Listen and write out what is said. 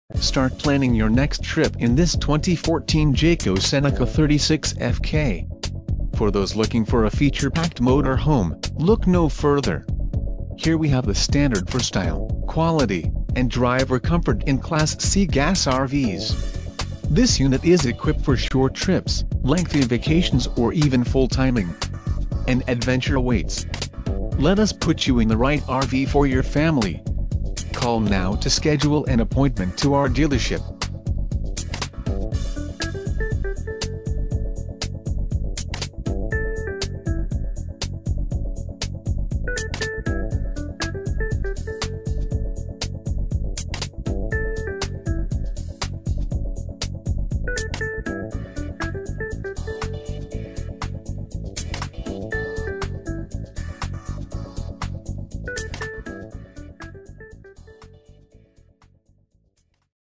Start planning your next trip in this 2014 Jayco Seneca 36FK. For those looking for a feature-packed motorhome, look no further. Here we have the standard for style, quality, and driver comfort in Class C gas RVs. This unit is equipped for short trips, lengthy vacations, or even full timing. An adventure awaits. Let us put you in the right RV for your family. Call now to schedule an appointment to our dealership.